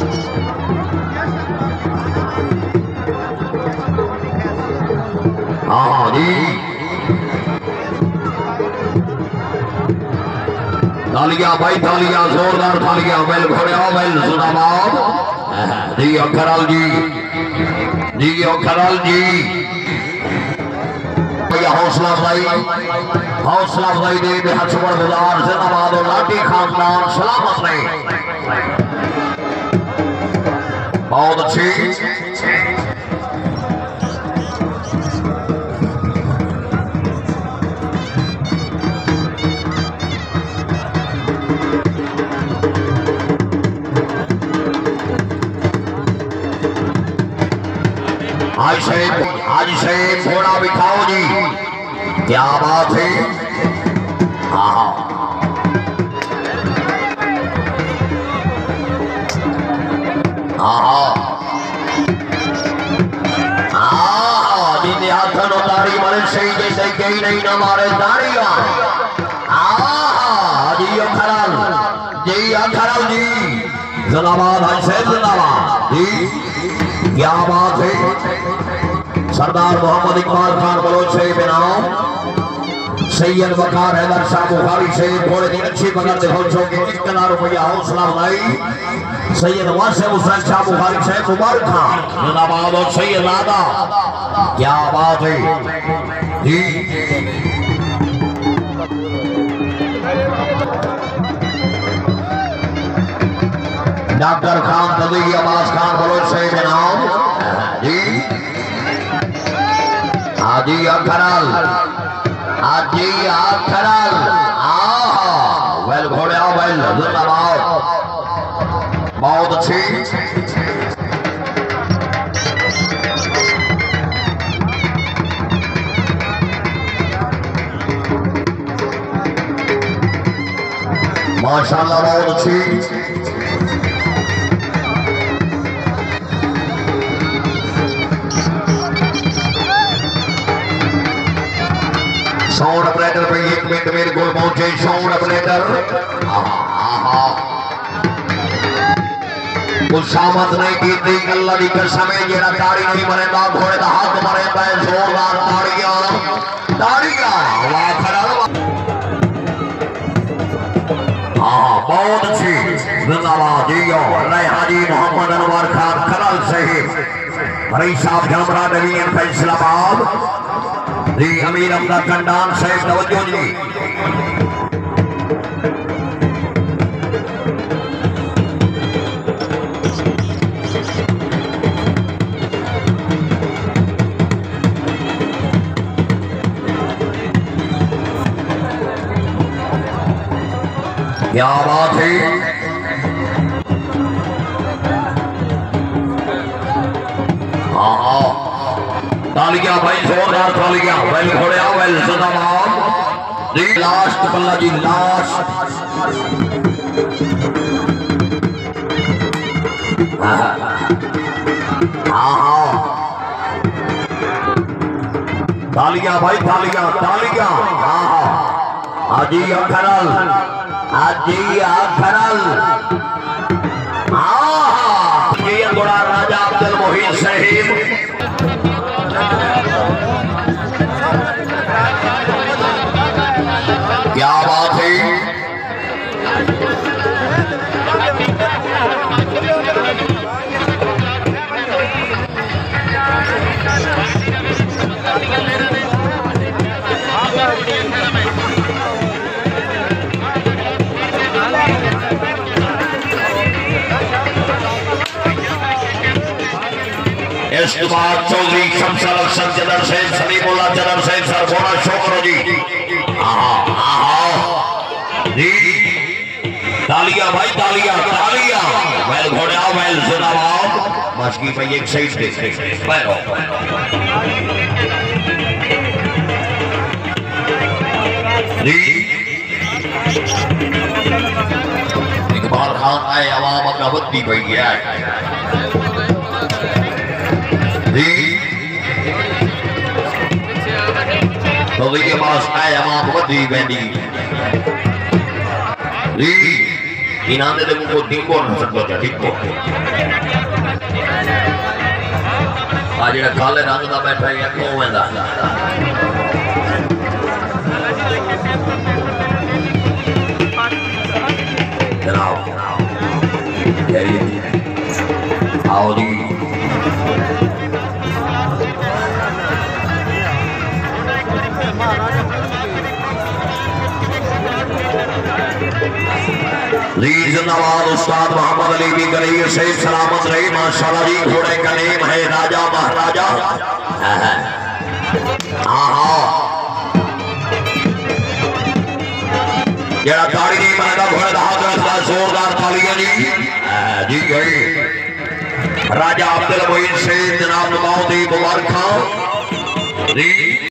हाँ जी तालियां भाई तालियां जोरदार तालियां बैल घोड़े आओ बैल जिंदाबाद जी अखराल जी भैया हौसला अफजाई दे बेहद शुक्रगुजार जिंदाबाद और लाठी खानदान सलामत रहे बहुत अच्छी आज से घोड़ा बिठाओ जी क्या बात है हाँ जिन हाथों दाढ़ी मरे सही जैसे कहीं नहीं न मारे दाढ़िया जी अखराल जी जिंदाबाद से जिंदाबाद जी क्या बात है सरदार मोहम्मद इकबाल खान बलोच से बेनाम सैयद वकार हैदर शाह बुखारी से घोड़े की अच्छी पकड़ दे फौजों के 1,000 रुपया हौसला अफजाई सैयद वासिम हुसैन शाह बुखारी से मुबारक खान जिंदाबाद और सैयद लादा क्या बात है जी डॉक्टर खान तदी अब्बास खान बलोच से बेनाम जी आजी अखराल वेल घोड़े आओ वेल जिंदाबाद बहुत अच्छी माशाल्लाह बहुत अच्छी साउंड ऑपरेटर पे 1 मिनट मेरे को पहुंचे साउंड ऑपरेटर कुछ सामत नहीं की थी अल्लाह की कसम है जेड़ा ताड़ी नहीं मरेगा घोड़े का हाथ मरेगा जोरदार ताड़ियां बहुत अच्छी जिंदाबाद जी हाजी मोहम्मद अनवर खान खरल शहीद हरी साहब झमरा नवीन फैसलाबाद जी अमीर अपना कंडान साहब तवज्जो जी क्या बात है तालियां भाई जोरदार तालियां वेल घोड़े आओ वेल जिंदाबाद जी लास्ट पल्ला जी लास्ट तालियां भाई तालियां आजी अखराल घोड़ा राजा अब्दुल मोहित शहीद क्या बात है इसके बाद चौधरी शमशल अफसर general Saeed Salimullah general Saeed sir घोड़ा शो करो जी जी तालियां भाई तालियां बैल घोड़े आओ बैल जिंदाबाद मस्की पे एक साइड दे पैरो जी इकबाल खान आए अवाम का बत्ती पई है तो के पास आए अवाम बत्ती वेंदी जी इनाम दे को डिंगो न सकतो डिंगो ਜਿਹੜਾ ਕਾਲੇ ਰੰਗ ਦਾ ਬੈਠਾ ਹੈ ਉਹ ਇਹਦਾ ਜਨਾਬ आओ जी जिंदाबाद उस्ताद मोहम्मद अली की गली से सलामत रही माशाल्लाह जी। घोड़े का नेम है राजा महाराजा। जरा ताड़ी नहीं मारता घोड़े का हाथ रखता जोरदार तालियां जी गई राजा अब्दुल मोइन से जनाब नवाब दी मुबारक जी।